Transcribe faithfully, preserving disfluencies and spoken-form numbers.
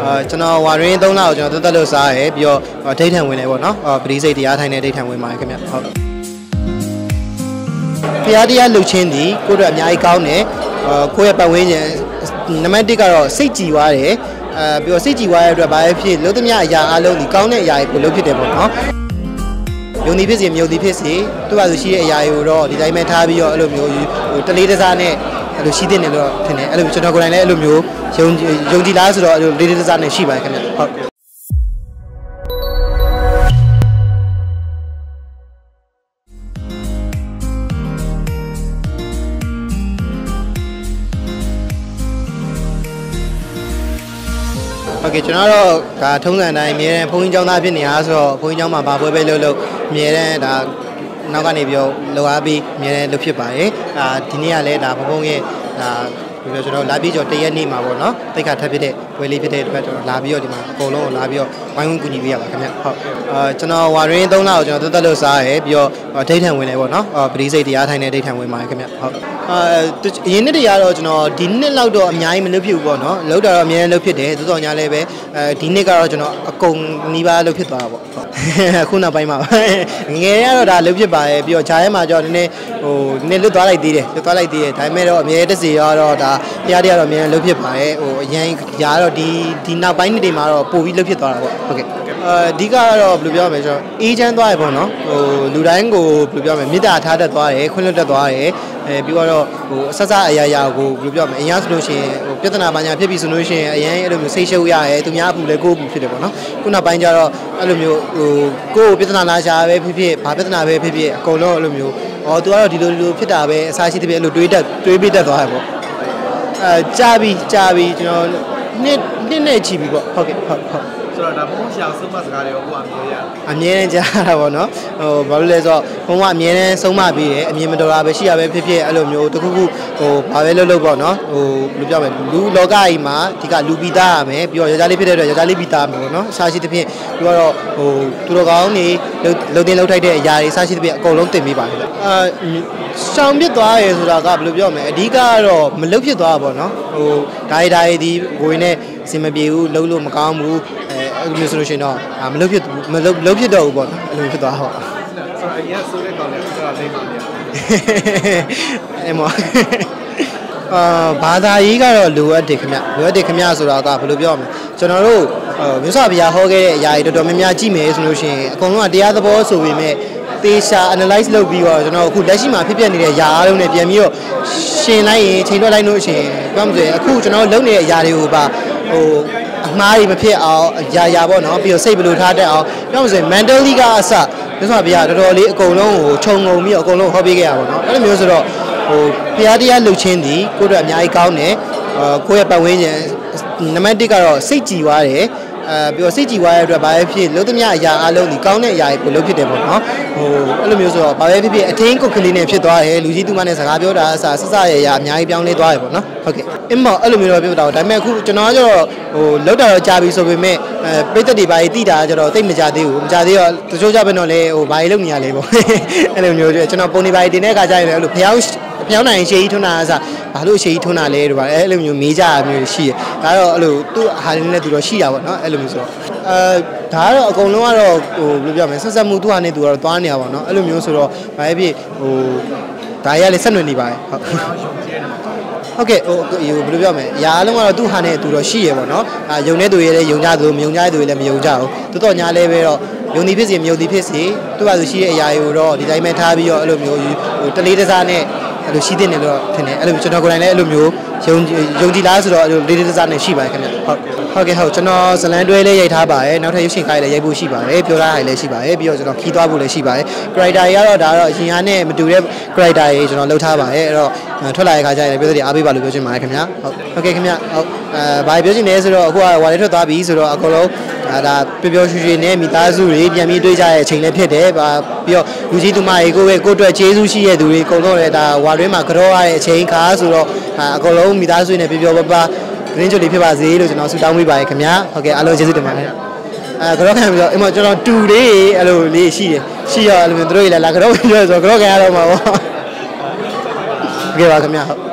ကျွန်တော်ဝါရင်းသုံးလကိုကျွန်တော်တက်တက်လို့စားရပြီးတော့ဒိတ်ထန်ဝင်လေပေါ့နော်ပရိစိတ်တရားထိုင်တဲ့ဒိတ်ထန်ဝင်ပါတယ်ခင်ဗျဟုတ်ဖျားတရားလှုပ်ချင်းဒီကိုတို့အများကြီးကောင်းတယ်ကိုယ့်ရဲ့ပတ်ဝန်းကျင်နံပါတ်တစ်ကတော့စိတ်ကြည်သွားတယ်အဲပြီးတော့စိတ်ကြည်သွားတဲ့အတွက်ဘာဖြစ်လို့သမျှအရာအလုံးဒီကောင်းတဲ့အရာကိုလုပ်ဖြစ်တယ်ပေါ့နော်ယုံကြည်ဖြစ်စီမယုံကြည်ဖြစ်စီသူ့ဘာလို့ရှိတဲ့အရာတွေကိုတော့ဒီတိုင်းပဲထားပြီးတော့အဲ့လိုမျိုးဟိုတလေးတစားနဲ့အဲ့လိုရှိတဲ့နေလို့ထင်တယ်အဲ့လိုကျွန်တော်ကိုယ်တိုင်လည်းအဲ့လိုမျိုးယုံယုံကြည်လားဆိုတော့အဲ့လိုလေးလေးတစားနဲ့ရှိပါတယ်ခင်ဗျဟုတ်โอเคကျွန်တော်တို့ဒါထုံးစံတိုင်းအမြဲတမ်းဘုန်းကြီးကျောင်းသားဖြစ်နေအားဆိုတော့ဘုန်းကြီးကျောင်းမှာဘာပွဲပဲလုပ်လို့အမြဲတမ်းဒါနောက်ကနေပြီးတော့လောအားပြီးအမြဲတမ်းလုပ်ဖြစ်ပါတယ်အာဒီနေ့ကလည်းဒါဘုန်းဘုန်းရဲ့ဒါပြီးတော့ကျွန်တော်လာပြီးတော့တရက်နေ့မှာပေါ့နော်တိတ်ခါထပ်ဖြစ်တဲ့ပွဲလေးဖြစ်တဲ့အတွက်ကျွန်တော်လာပြီးတော့ဒီမှာအကုန်လုံးကိုလာပြီးတော့ဝိုင်းဝန်းကူညီပေးရပါခင်ဗျဟုတ်အာကျွန်တော်ဝါရင်းသုံးလကိုကျွန်တော်တက်တက်လို့စားရပြီးတော့ဒိတ်ထန်ဝင်လေပေါ့နော်ပရိစိတ်တရားထိုင်တဲ့ဒိတ်ထန်ဝင်ပါတယ်ခင်ဗျဟုတ်အာအရင်နှစ်တည်းကတော့ကျွန်တော်ဒီနှစ်လောက်တော့အများကြီးမလုပ်ဖြစ်ဘူးပေါ့နော်လောက်တာတော့အများကြီးလုပ်ဖြစ်တယ်သို့တော်ညာလည်းပဲအဲဒီနှစ်ကတော့ကျွန်တော်အကုန်နီးပါးလုပ်ဖြစ်သွားတာပေါ့ခုနောက်ပိုင်းမှာငယ်ရတော့ဒါလုပ်ဖြစ်ပါရဲ့ပြီးတော့ဂျားရဲမှာကျွန်တော်နည်းနည်းဟိုနည်းလွတ်သွားလိုက်သေးတယ်လွတ်သွားလိုက်သေးတယ်ဒါပေမဲ့တော့အများတက်စီရတော့ဒါတရားတရားတော့အများလုပ်ဖြစ်ပါရဲ့ဟိုအရင်ရာတော့ဒီဒီနောက်ပိုင်းနှစ်တွေမှာတော့ပို့ပြီးလုပ်ဖြစ်သွားတာပေါ့ဟုတ်ကဲ့အဓိကကတော့ဘယ်လိုပြောရမလဲကျွန်တော်အေးချမ်းသွားရပေါ့နော်ဟိုလူတိုင်းကိုဘယ်လိုပြောမလဲမေတ္တာထားတတ်သွားတယ်ခွင့်လွှတ်တတ်သွားတယ်အဲပြီးတော့ဟိုအဆက်ဆက်အရာရာကိုဘယ်လိုပြောမလဲအရင်ဆိုလို့ရှိရင်ဟိုပြဿနာပါညာဖြစ်ပြီဆိုလို့ရှိရင်အရင်အဲ့လိုမျိုးစိတ်ရှုပ်ရတယ်သူများအပူလည်းကိုယ့်အပူဖြစ်တယ်ပေါ့နော်ခုနောက်ပိုင်းကျတော့အဲ့လိုမျိုးဟိုကိုယ့်ပြဿနာလာရှာပဲဖြစ်ဖြစ်ဘာပြဿနာပဲဖြစ်ဖြစ်အကုန်လုံးအဲ့လိုမျိုးဟောသူကတော့ဒီလိုဒီလိုဖြစ်တာပဲအစားရှိတဲ့အဲ့လိုတွေးတတ်တွေးပြီးတတ်သွားတယ်ပေါ့အဲကြာပြီကြာပြီကျွန်တော်နှစ်နှစ်နဲ့ချီပြီပေါ့ဟုတ်ကဲ့ဟုတ်ဟုတ်ဆိုတော့ဒါဘုံရှာဆုံးမစကားတွေကိုကိုအမြဲရအမြဲတမ်းကြားတာပေါ့နော်ဟိုဘာလို့လဲဆိုတော့ဘုံကအမြဲတမ်းဆုံးမပြီးတယ်အမြင်မတော်တာပဲရှိရပဲဖြစ်ဖြစ်အဲ့လိုမျိုးတခုခုဟိုဘာပဲလုပ်လို့ပေါ့နော်ဟိုဘယ်လိုပြောမလဲလူလောကကြီးမှာဒီကလူပီသားရမယ်ပြီးတော့ယောက်ျားလေးဖြစ်တဲ့အတွက်ယောက်ျားလေးပီသားမယ်ပေါ့နော်အစားရှိတဲ့ဖြင့်ပြီးတော့ဟိုသူတော်ကောင်းနေလုံတင်လုံထိုက်တဲ့အရာတွေအစားရှိတဲ့ဖြင့်အကုန်လုံးတင်ပေးပါတယ်အာရှောင်ပြစ်သွားရဲဆိုတာကဘယ်လိုပြောမလဲအဓိကကတော့မလုတ်ဖြစ်သွားတာပေါ့နော်ဟိုဓာရီဓာရီဒီကိုယ်နဲ့အစင်မပြေဘူးလုံးလို့မကောင်းဘူးအဲအဲ့လိုဆိုလို့ရှိရင်တော့မလုတ်ဖြစ်မလုတ်လုတ်ဖြစ်တော့ဘူးပေါ့နော်အဲ့လိုဖြစ်သွားဟုတ်ဆိုတော့အရင်ဆိုတဲ့ကောင်လည်းကျွန်တော်လိမ့်ပါဗျာအဲ့မောအာဘာသာရေးကတော့လိုအပ်တယ်ခင်ဗျလိုအပ်တယ်ခင်ဗျဆိုတာကဘယ်လိုပြောမလဲကျွန်တော်တို့မြတ်စွာဘုရားဟောခဲ့တဲ့အရာတွေတော်တော်များများကြည့်မယ်ဆိုလို့ရှိရင်အကုန်လုံးကတရားသဘောဆိုပေမဲ့သေချာ analyze လုပ်ပြီးတော့ကျွန်တော်အခုလက်ရှိမှာဖြစ်ပျက်နေတဲ့ຢာအားလုံးနဲ့ပြန်ပြီးတော့ရှင်လိုက်ရင်ချိန်ထွက်လိုက်လို့ရှိရင်ပြောမှဆိုရင်အခုကျွန်တော်လုပ်နေတဲ့အရာတွေကိုပါဟိုအမှားတွေမဖြစ်အောင်ຢာຢာပေါ့နော်ပြီးတော့စိတ်ဘယ်လိုထားတတ်အောင်ပြောမှဆိုရင် mentally ကအစမြတ်စွာဘုရားတော်တော်လေးအကုန်လုံးကိုခြုံငုံပြီးတော့အကုန်လုံးဟောပေးခဲ့ရပါတော့အဲ့လိုမျိုးဆိုတော့ဟိုဘုရားတရားလှုပ်ခြင်းဒီကိုတို့အများကြီးကောင်းတယ်ကိုယ့်ရဲ့ပတ်ဝန်းကျင်နံပါတ်တစ်ကတော့စိတ်ကြည်သွားတယ်အဲပြီးတော့စိတ်ကြည်သွားတဲ့အတွက်ဘာပဲဖြစ်လို့သမျှအရာအလုံးဒီကောင်းတဲ့အရာကိုလုပ်ဖြစ်တယ်ပေါ့နော်ဟိုအဲ့လိုမျိုးဆိုတော့ဘာပဲဖြစ်ဖြစ်အထင်းကုတ်ကလေးနဲ့ဖြစ်သွားတယ်လူကြီးသူမနဲ့စကားပြောတာအစားဆက်ဆက်ရရအများကြီးပြောင်းလဲသွားတယ်ပေါ့နော်ဟုတ်ကဲ့အင်းမောအဲ့လိုမျိုးတော့ပြောတာဒါပေမဲ့အခုကျွန်တော်ကကျတော့ဟိုလောက်တာတော့ကြာပြီဆိုပေမဲ့အဲပိတ်သက်တွေဘာကြီးတိတာကျတော့တိတ်မကြသေးဘူးမကြသေးတော့တချို့ကြပဲတော့လေဟိုဘာကြီးလုပ်နေရလဲပေါ့အဲ့လိုမျိုးကျွန်တော်ပုံနေဘာကြီးတင်တဲ့အခါကျရင်လည်းအဲ့လိုဖျောင်းဖျောင်းနိုင်ရှေးကြီးထွန်းတာအစားဘာလို့ရှေးကြီးထွန်းတာလဲတို့ပါအဲ့လိုမျိုးမေးကြရမျိုးရှိရဒါတော့အဲ့လိုသူ့ဟာလေးနဲ့သူတော့ရှိတာပေါ့နော်အဲ့လိုမျိုးဆိုတော့အဲဒါကတော့အကုန်လုံးကတော့ဟိုဘယ်လိုပြောမလဲဆက်ဆက်မှုသူ့ဟာနဲ့သူကတော့သွားနေရပါတော့အဲ့လိုမျိုးဆိုတော့ဘာပဲဖြစ်ဟိုဒါရလည်းဆက်နွယ်နေပါတယ်ဟုတ်ဟုတ်ကဲ့ဟိုဘယ်လိုပြောမလဲအရာအလုံးကတော့သူ့ဟာနဲ့သူတော့ရှိရပေါ့နော်အာယုံတဲ့သူတွေလည်းယုံကြသူမယုံကြတဲ့သူတွေလည်းမယုံကြဘူးတော်တော်ညာလဲပဲတော့ယုံဒီဖြစ်စီမယုံဒီဖြစ်စီသူ့ဟာသူရှိတဲ့အရာတွေကိုတော့ဒီတိုင်းပဲထားပြီးတော့အဲ့လိုမျိုးဟိုတလေးတစားနဲ့အဲ့လိုရှိတဲ့နေလို့ထင်တယ်အဲ့လိုကျွန်တော်ကိုယ်တိုင်လည်းအဲ့လိုမျိုးယုံယုံကြည်လားဆိုတော့အဲ့လိုလေးလေးတစားနဲ့ရှိပါတယ်ခင်ဗျဟုတ်ဟုတ်ကဲ့ဟုတ်ကျွန်တော်ဇလန်တွဲလေးရိုက်ထားပါတယ်နောက်ထပ်ရုပ်ရှင်ကားလေးလည်းရိုက်ဖို့ရှိပါတယ်ပြောထားရလည်းရှိပါတယ်ပြီးတော့ကျွန်တော်ခီးသွားဖို့လည်းရှိပါတယ် character တွေကတော့ဒါတော့ရင်အားနဲ့မတူတဲ့ character တွေကျွန်တော်လုပ်ထားပါတယ်အဲ့တော့ထွက်လာတဲ့ခါကျရင်လည်းပြောစရာအားပေးပါလို့ပြောချင်ပါတယ်ခင်ဗျဟုတ်ဟုတ်ကဲ့ခင်ဗျဟုတ်အဲဘာပြောချင်လဲဆိုတော့အခုကဝါလေးထွက်သွားပြီဆိုတော့အကုန်လုံးဒါပျော်ပျော်ရွှင်ရွှင်နဲ့မိသားစုတွေပြန်ပြီးတွေ့ကြတဲ့အချိန်လည်းဖြစ်တယ်ဗာပြီးတော့လူကြီးသူမတွေကိုပဲကိုအတွက်ကျေးဇူးရှိတဲ့သူတွေအကုန်လုံးလည်းဒါဝါတွင်းမှာကြောရတဲ့အချိန်ခါဆိုတော့အကုန်လုံးမိသားစုတွေနဲ့ပျော်ပျော်ပါပါရင်းချုပ်လေးဖြစ်ပါစေလို့ကျွန်တော်ဆုတောင်းပေးပါတယ်ခင်ဗျာဟုတ်ကဲ့အားလုံးကျေးဇူးတင်ပါတယ်အဲကြောခံပြီးတော့အမကျွန်တော်တူလေးအဲ့လိုလေးရှိတယ်ရှိရအဲ့လိုမျိုးတို့တွေလည်းလာကြောပြောဆိုကြောခံရတော့မှာပေါ့ဟုတ်ကဲ့ပါခင်ဗျာဟုတ်